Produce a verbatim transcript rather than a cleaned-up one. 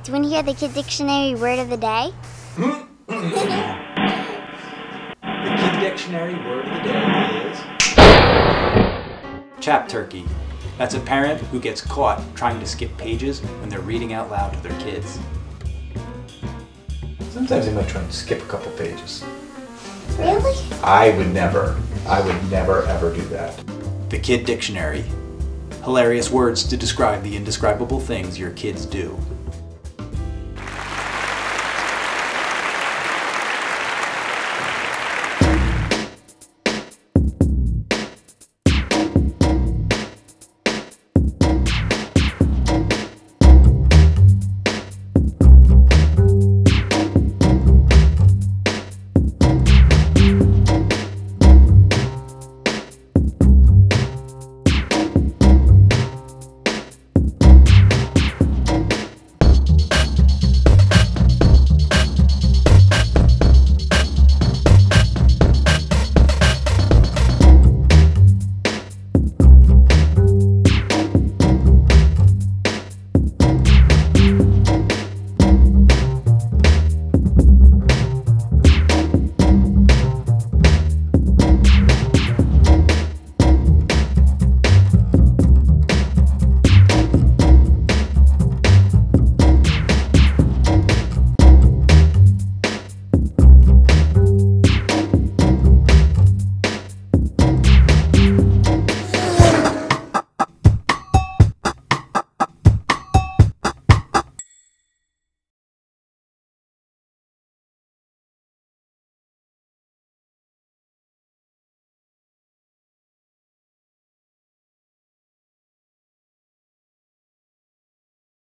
Do you want to hear the Kid Dictionary word of the day? The Kid Dictionary word of the day is Chapturkey. That's a parent who gets caught trying to skip pages when they're reading out loud to their kids. Sometimes they might try and skip a couple pages. Really? I would never. I would never ever do that. The Kid Dictionary. Hilarious words to describe the indescribable things your kids do.